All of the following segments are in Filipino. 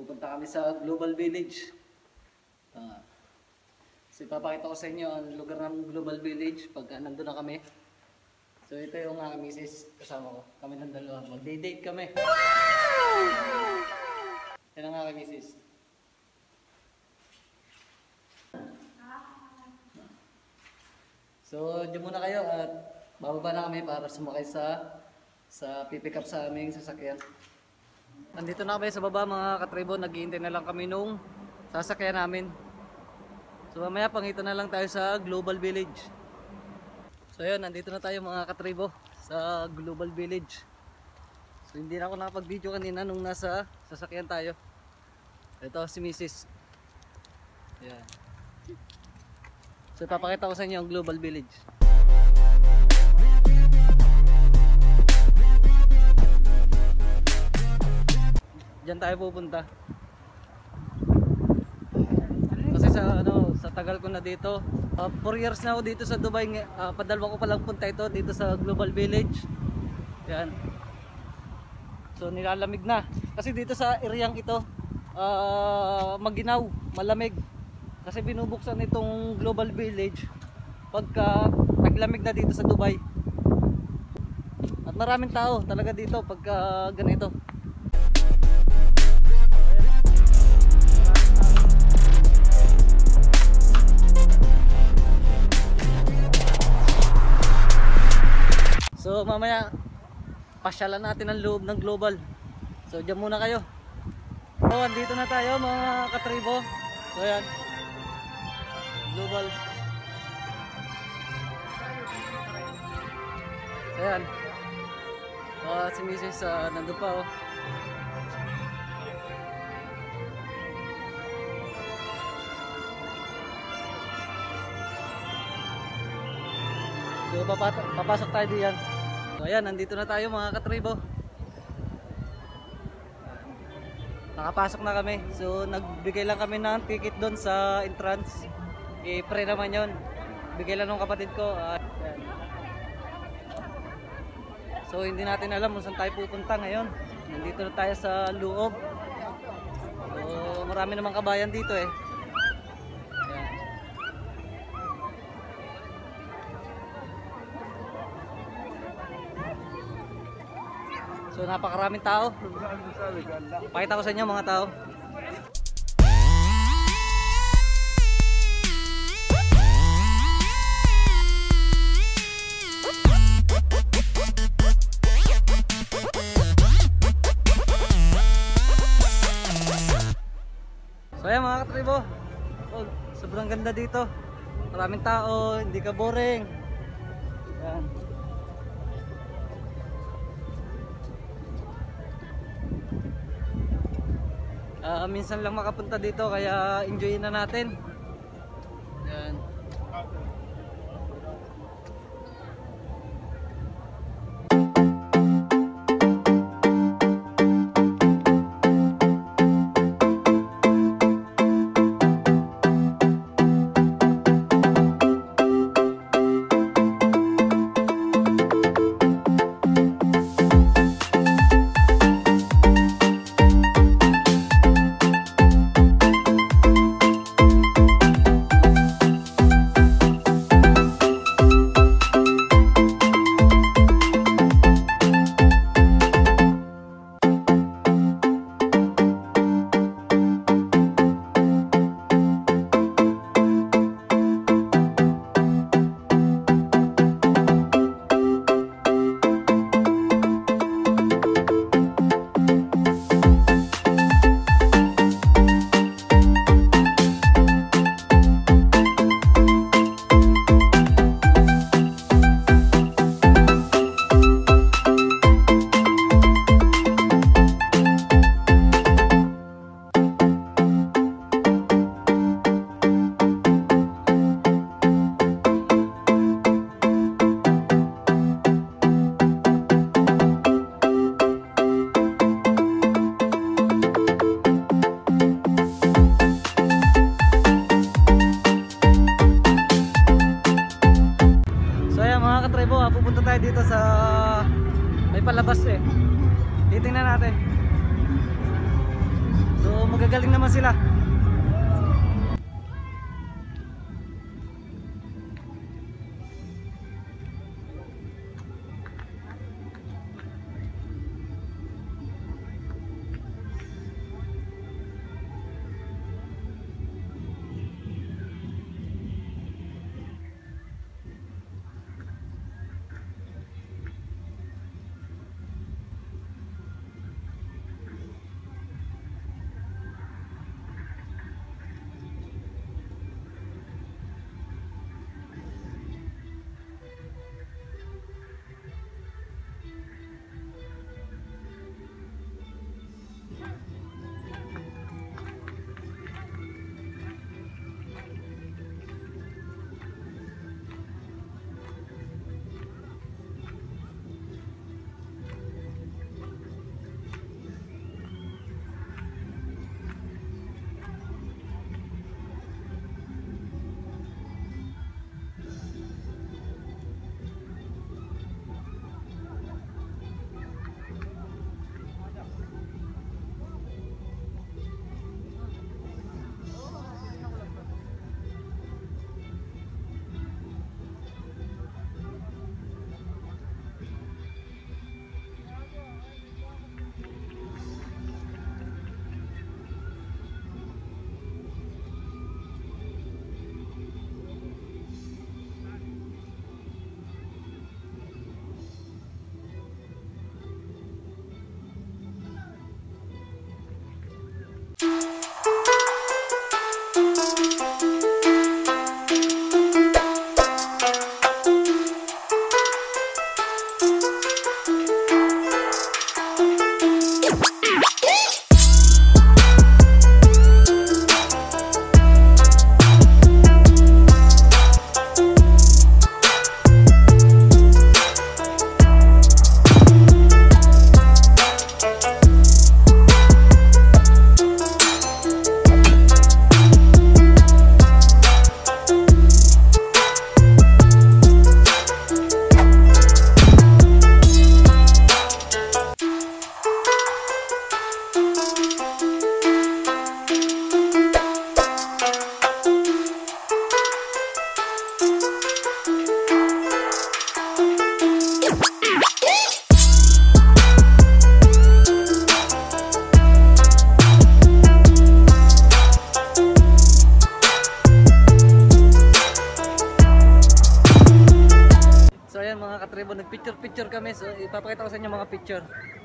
pupunta kami sa Global Village. So ipapakita ko sa inyo ang lugar ng Global Village pagka nandun na kami. So ito yung misis kasama ko. Kami ng dalawa. Mag-date kami. Wow! Yan ang aking misis. So dyan muna kayo at bababa na kami para sumakay sa pipick up sa aming sasakyan. Nandito na kami sa baba mga katribo. Naghihintay na lang kami nung sasakyan namin. So mamaya pangita na lang tayo sa Global Village. So yun, nandito na tayo mga katribo sa Global Village. So hindi na ako nakapag-video kanina nung nasa sasakyan tayo. Ito si Mrs. Ayan. So papakita ko sa inyo ang Global Village. Diyan tayo pupunta. Kasi sa tagal ko na dito, 4 years na ako dito sa Dubai. Padalwa ko palang punta ito dito sa Global Village. Yan. So nilalamig na. Kasi dito sa areang ito, maginaw, malamig. Kasi binubuksan itong Global Village pagka naglamig na dito sa Dubai. At maraming tao talaga dito pagka ganito. So mamaya pasyalan natin ang loob ng Global. So diyan muna kayo. So andito na tayo mga katribo. So ayan, Global. So ayan, si Mrs. nandun pa oh. So papasok tayo diyan. So ayan, nandito na tayo mga katribo. Nakapasok na kami. So nagbigay lang kami ng ticket doon sa entrance. I-pre naman yon. Bigay lang ng kapatid ko. Ayan. So hindi natin alam kung saan tayo pupunta ngayon. Nandito na tayo sa loob. So marami namang kabayan dito eh. So napakaraming tao. Pakita ko sa inyo mga tao. So ayan mga katribo. Oh, sobrang ganda dito. Maraming tao, hindi ka boring. Ayan. Minsan lang makapunta dito kaya enjoyin na natin. Yan. tayo dito sa may palabas eh. Titingnan natin. So So magagaling naman sila. Mga katribo, nagpicture kami, so ipapakita ko sa inyo mga picture.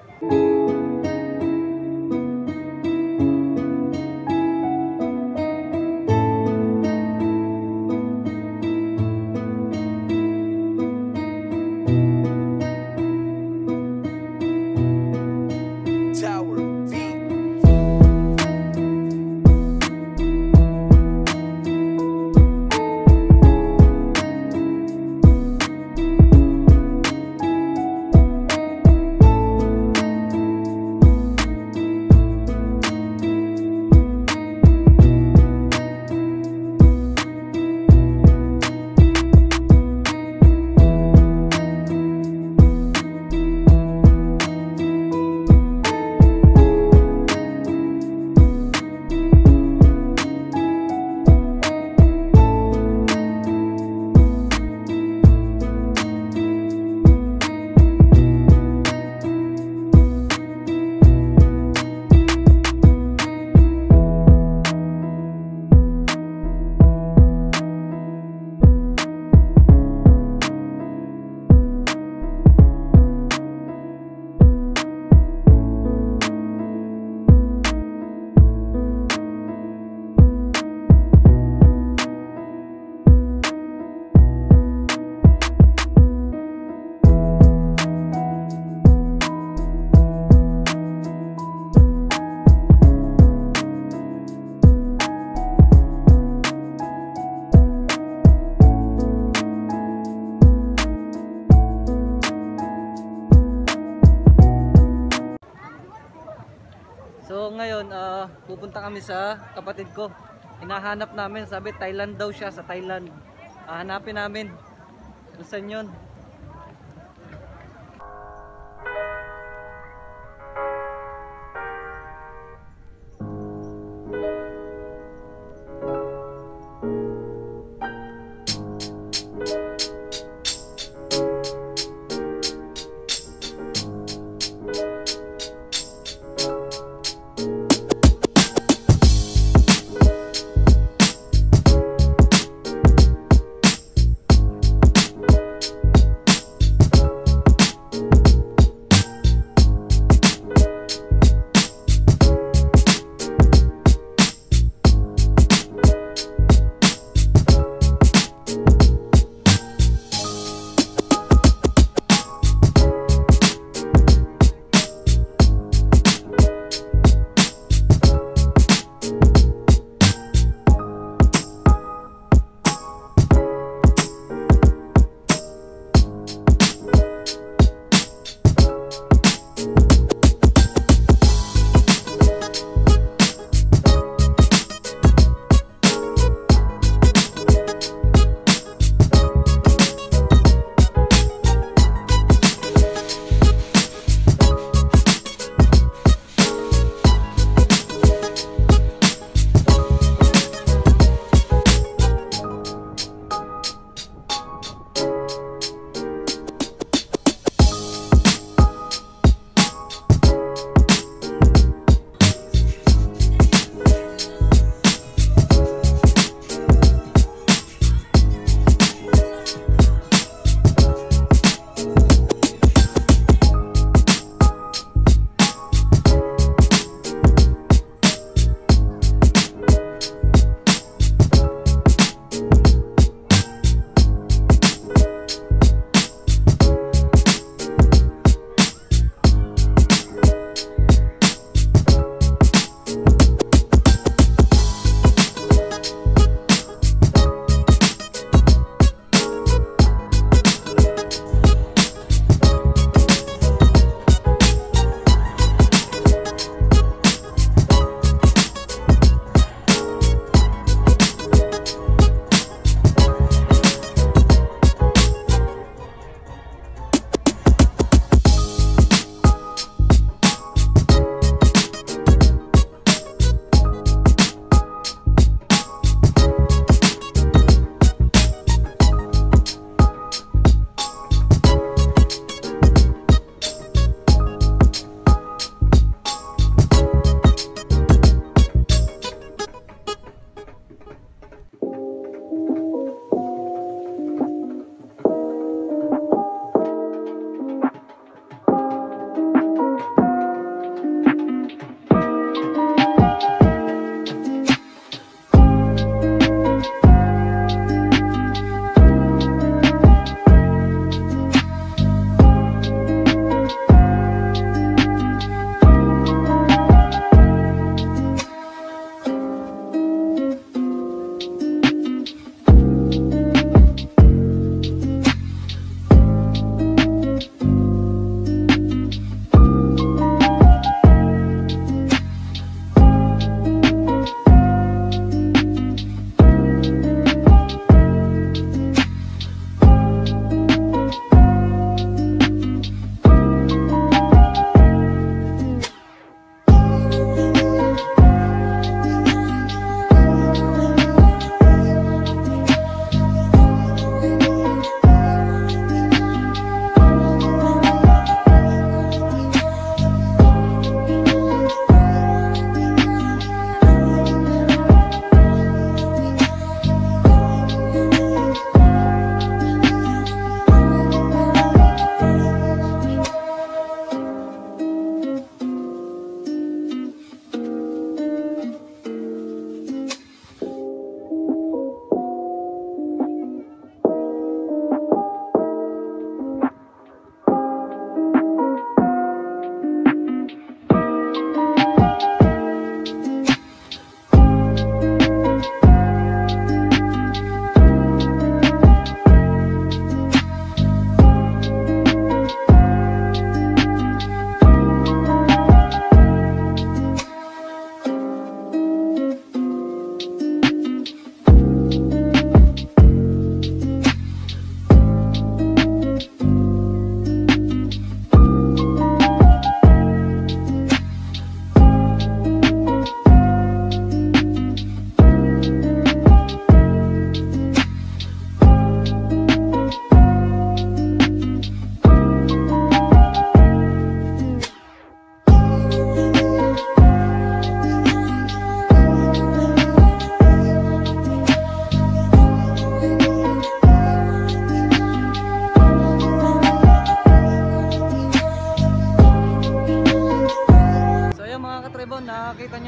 So ngayon pupunta kami sa kapatid ko. Hinahanap namin, sabi Thailand daw siya, sa Thailand. Hanapin namin kung saan yun.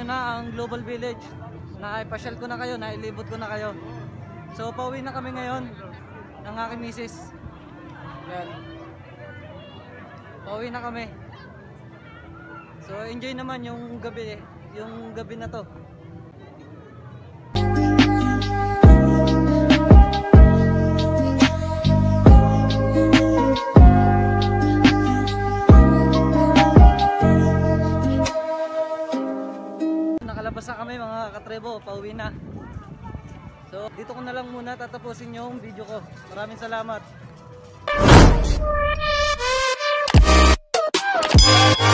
nyo na ang Global Village. Naipasyal ko na kayo, nailibot ko na kayo. So pauwi na kami ngayon ng aking misis. Yan. Pauwi na kami. So enjoy naman yung gabi na to. Nakalabas na kami mga katrebo, pauwi na. So dito ko na lang muna tatapusin yung video ko. Maraming salamat.